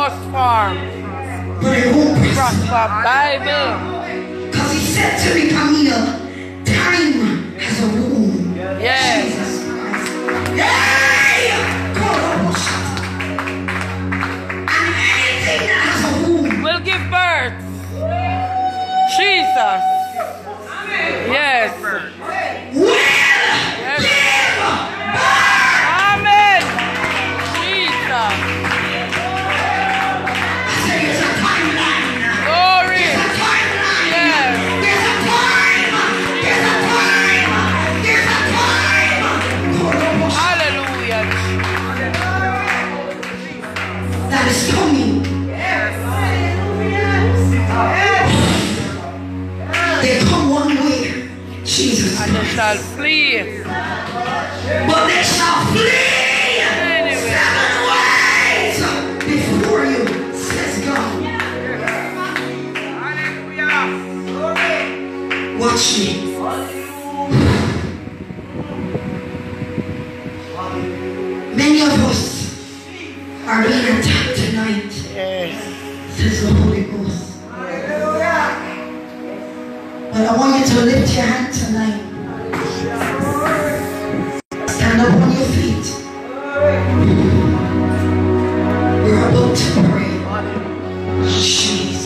must farm. But it won't Prosper Bible. Because he said to me, Camille, time has a womb. Yes. Jesus Christ. Hey! And anything that has a womb will give birth. Jesus. Yes. will give birth. Amen. Jesus. I say it's a timeline. Glory. It's a timeline. Yes. There's a time. There's a time. There's a time. Hallelujah. That is coming. They come one way, Jesus And they Christ. shall flee. But they shall flee Anyway. 7 ways before you, says God. Watch me. Many of us are being attacked tonight, Yes. says the Holy Ghost. But I want you to lift your hand tonight. Stand up on your feet. We're about to pray. Jesus.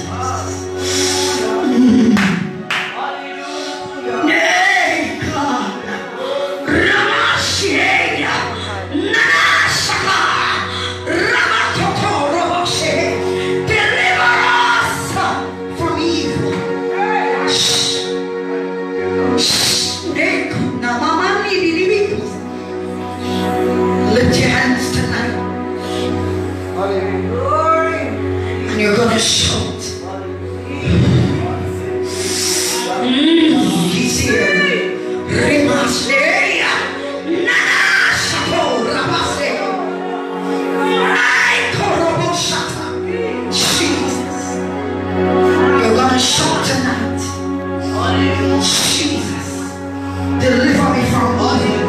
Hey, God. Ramashiach. Nasaka. Ramatoto Roboshe. Deliver us from evil. Lift your hands tonight. And you're going to shout. He's here. Rimaseya. Nanasako Rabase. Aikoroboshata. Jesus. You're going to shout tonight. Jesus. Deliver me from evil.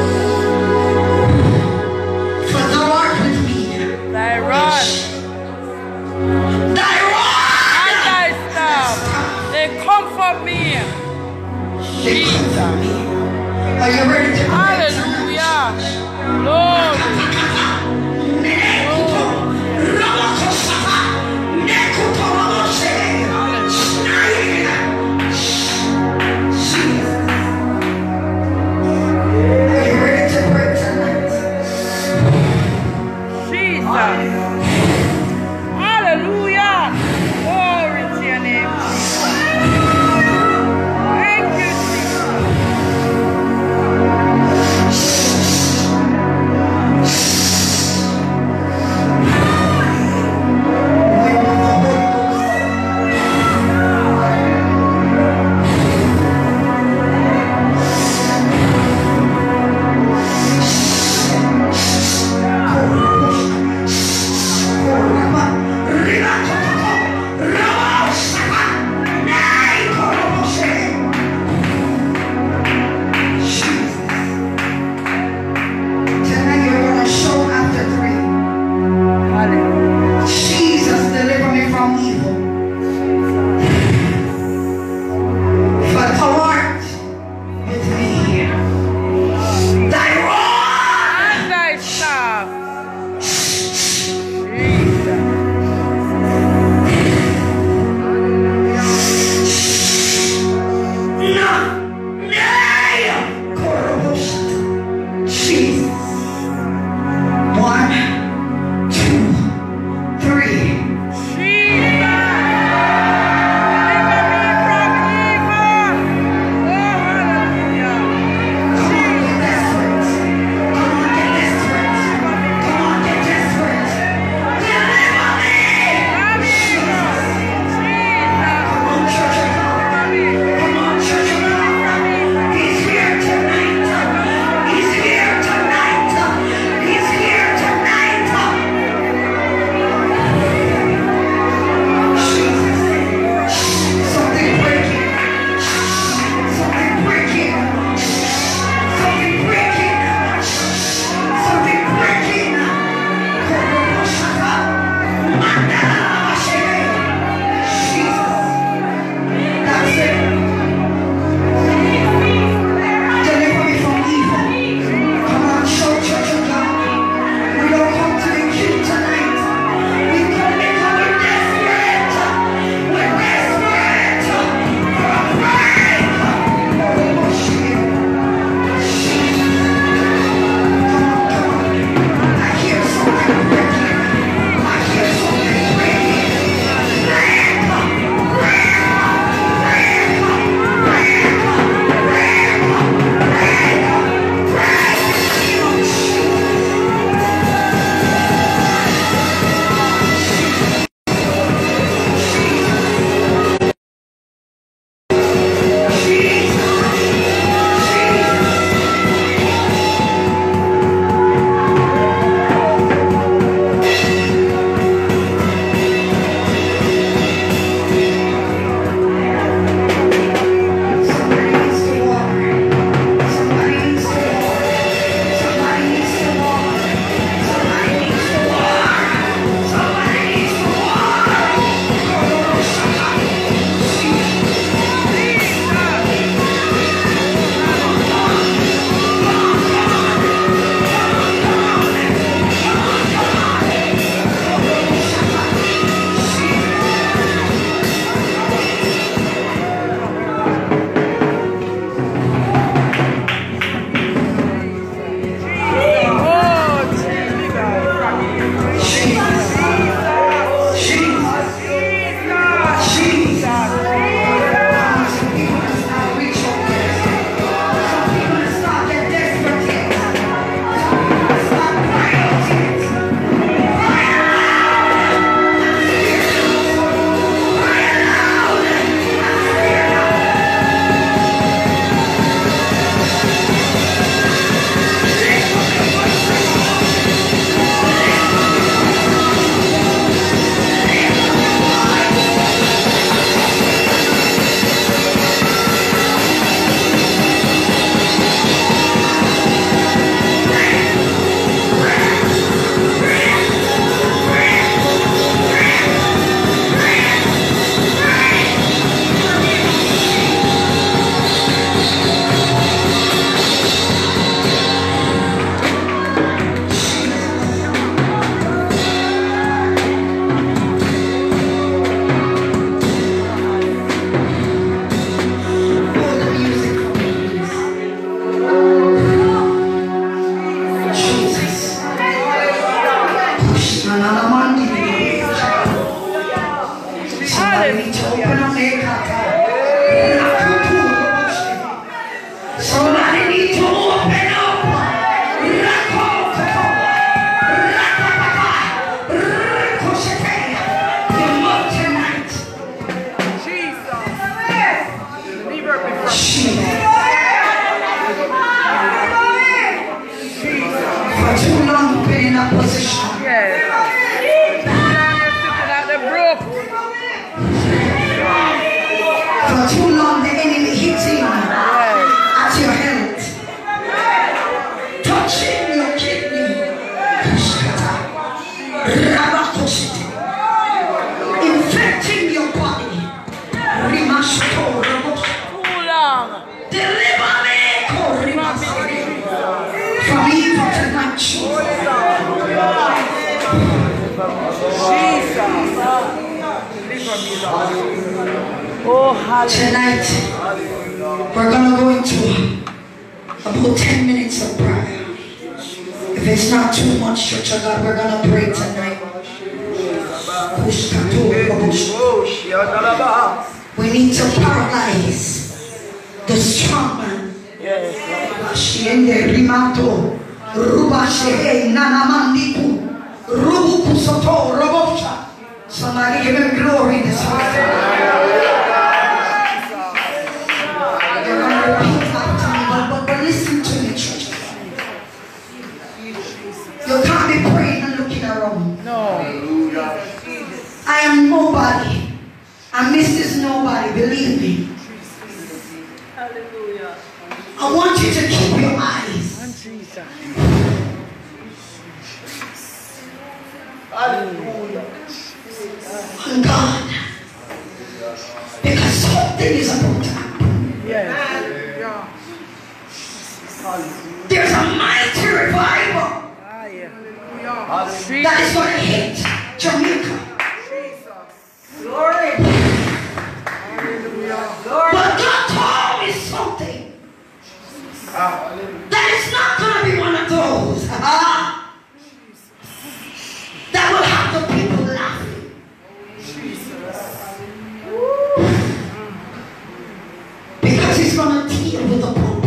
For thou art with me. Thy rod Thy rod and thy staff, they comfort me. they comfort me. Are you ready to pray? Hallelujah. Lord. Hallelujah. Glory to your name. Thank you, Jesus. from me, Lord. Oh, hallelujah. Tonight, we're going to go into about 10 minutes of prayer. If it's not too much, Church of God, we're going to pray tonight. We need to paralyze the strong man. Yes. Somebody give him glory this morning. You're going to repeat after me, but listen to me, church. You can't be praying and looking around. No. I am nobody. And Mrs. Nobody, believe me. Hallelujah. I want you to keep your eyes And Jesus. on God. Because something is about to happen. Yes. There's a mighty revival Ah, yeah. that is going to hit Jamaica. Glory. But God told me something. That is not going to be one of those that will have the people laughing. Because he's going to deal with the pulpit.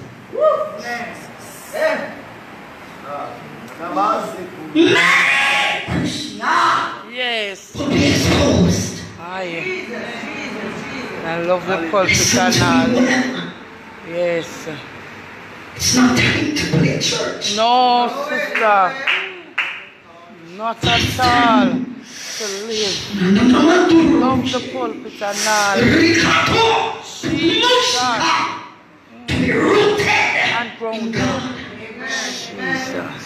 Many Christians Yes. will be exposed. Ah, yeah. I love the pulpit and all. Yes. It's not time to play church. No, sister. Not at all. To live. Love the pulpit and all. Jesus. To be rooted And in grounded. God. Jesus.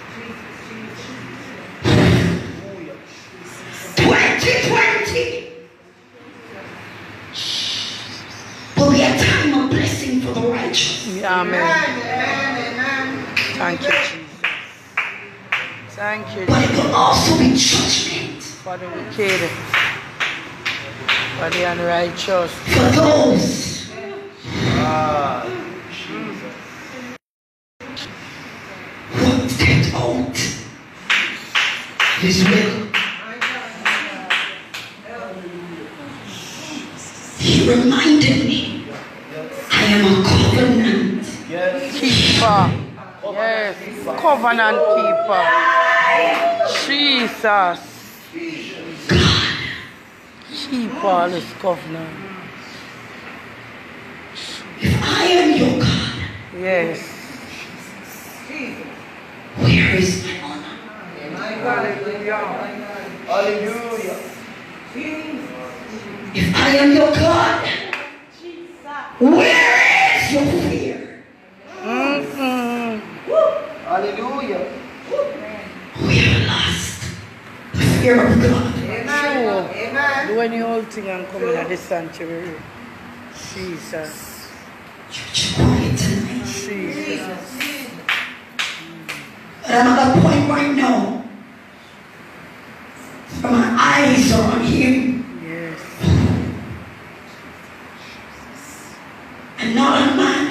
2020 will be a time of blessing for the righteous. Yeah, amen. Thank you, Jesus. Thank you, But it Jesus. will also be judgment For the wicked. For the unrighteous. for those who have stepped out His will. He reminded me, I am a covenant Keeper. Yes. Covenant keeper. Jesus. Keep all his covenant. If I am your God, Yes. where is my honor? Hallelujah. If I am your God, where is your fear? Hallelujah. We have lost the fear of God. True. Do any old thing and come in at the sanctuary. Jesus. Church, quiet tonight. Jesus. But I'm at a point right now where my eyes are on Him Yes. and not on man.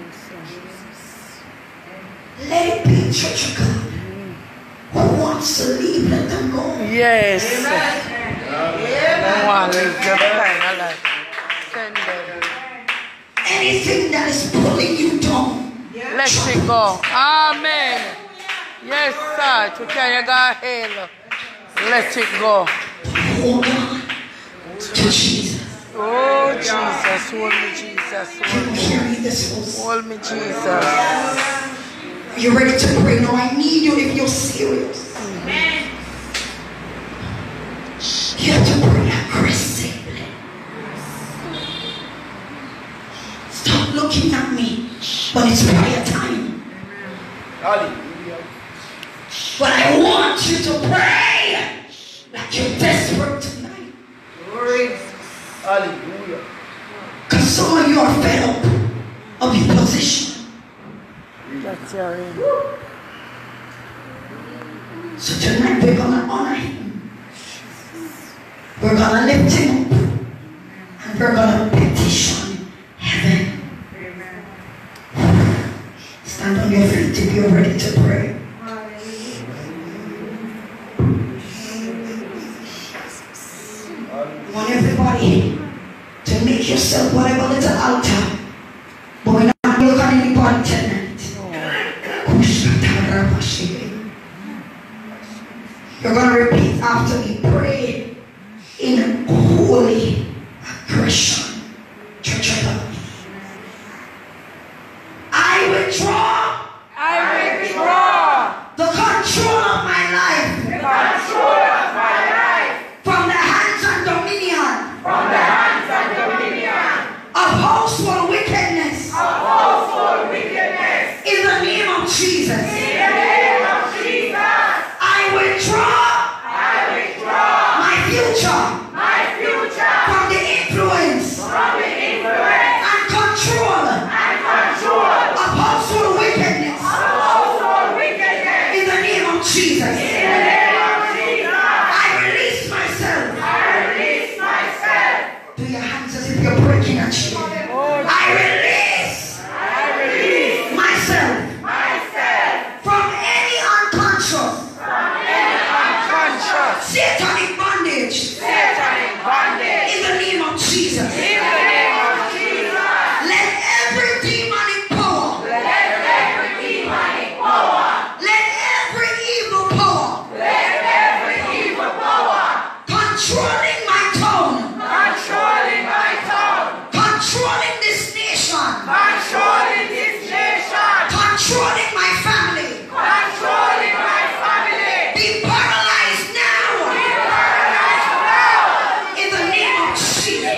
Let it be, Church of God. Who wants to leave, let them go. Yes. No one live them kind of life. Send them. Anything that is pulling you down, Let it go. Amen. Yes, sir. To carry God hell. Let it go. hold on to Jesus. Oh, Jesus. Hold me, Jesus. Can you hear me this was? Hold me, Jesus. Are you ready to pray? No, I need you if you're serious. You have to pray aggressively. Stop looking at me when it's prayer time. Hallelujah. But I want you to pray like you're desperate tonight. Hallelujah. Because some of you are fed up of your position. That's your end. So tonight we're going to honor Him. We're gonna lift him up and we're gonna petition heaven. Stand on your feet if you're ready to pray. I want everybody to make yourself whatever little altar, but we're not looking at anybody tonight. You're going to repeat after me. Pray in holy aggression. Church of God. I withdraw the control of my life from the hands and dominion of household wickedness in the name of Jesus. I withdraw my future from the influence and control of household wickedness in the name of Jesus. I release myself. Do your hands as if you're breaking a chain. I release myself from any unconscious satanic bondage in the name of Jesus. Let every demonic power, let every evil power controlling my tongue, controlling this nation, controlling my family, be paralyzed now in the name of Jesus.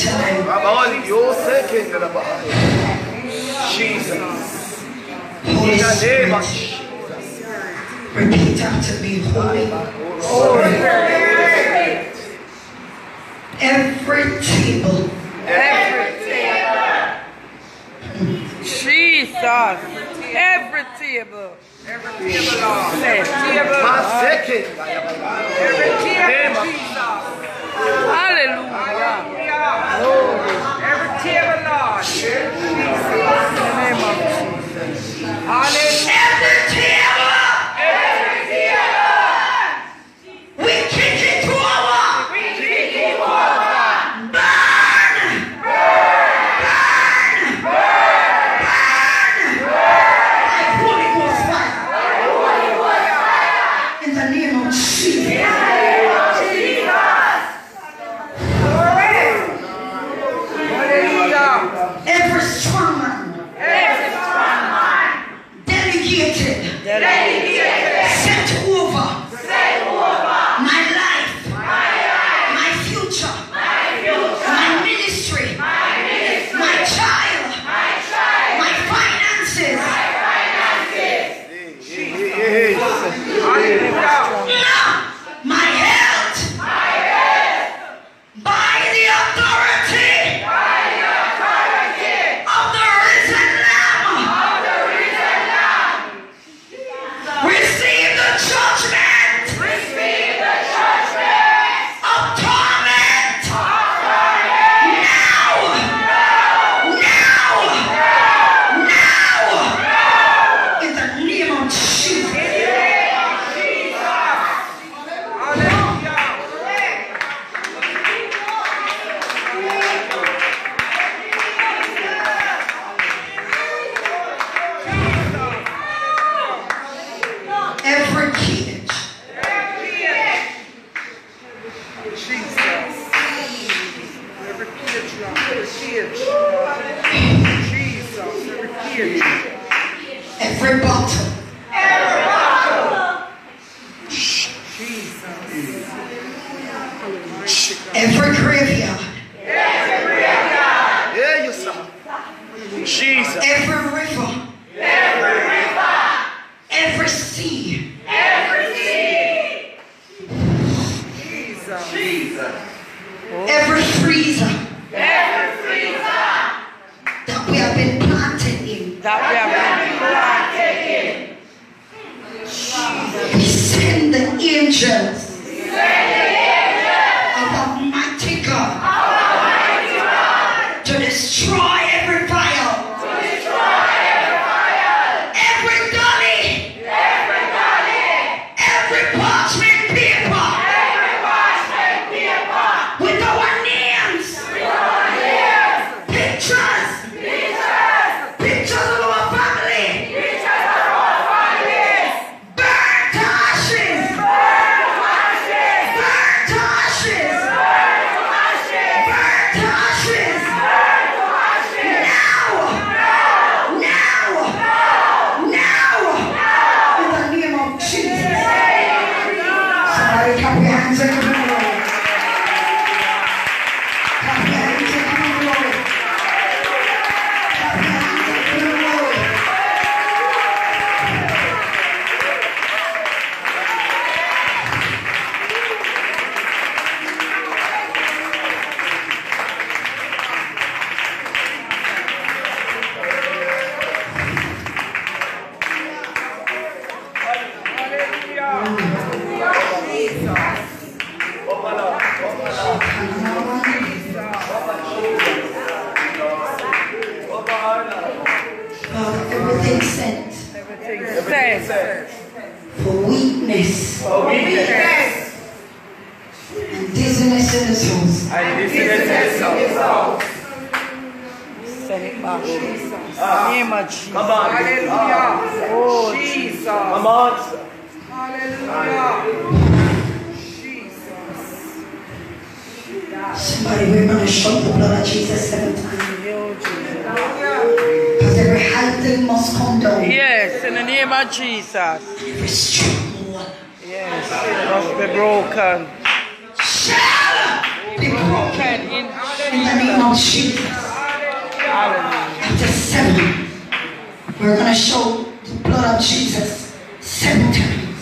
tonight. Abali, you're second. Jesus. Holy In the name of Spirit, repeat after me. Holy Spirit. every table, Jesus. Every table. My second. Name of Hallelujah. Every table, Lord. In the name of Jesus. Hallelujah. every table, we kick it to our Holy Ghost fire. In the name of Jesus. Hallelujah. Every strong man, delegated, set over my life, my future, my ministry, my child, my finances. My health, by the authority of the risen Lamb, receive the judgment of torment now, in the name of Jesus. Every cage, every bottle, every graveyard, Yeah, you son. Jesus. every river, every sea, every freezer that we have been planted in. That we have been We send the angels of Almighty God to destroy every fire, every dolly, every parchment paper with our names, pictures of our family, burnt ashes, burnt ashes, burnt ashes, now, in the name of Jesus. Somebody clap your hands and give him glory. Clap your hands and give him glory. Clap your hands and give him glory. Father, everything sent said. for weakness and dizziness in this house. Send it back. In the name of Jesus. Come on. Hallelujah. Oh, Jesus. Come on. Hallelujah. Somebody, we're going to shout the blood of Jesus 7 times. Because every high thing must come down. Yes, in the name of Jesus. Every strong one Yes, it must be broken. shall be broken. In In the name of Jesus. After 7, we're going to show the blood of Jesus 7 times.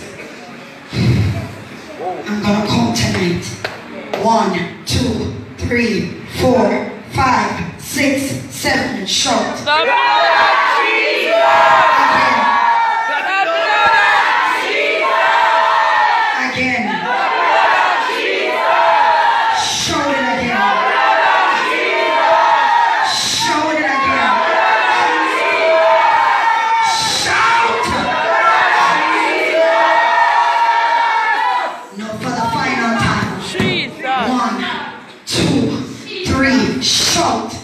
I'm going to count tonight. 1, 2, 3, 4, 5, 6, 7, and shout. The blood of Jesus! Again. The blood of Jesus! Shout it again. Shout it again. Shout! No, for the final time. Jesus! 1, 2, 3, shout.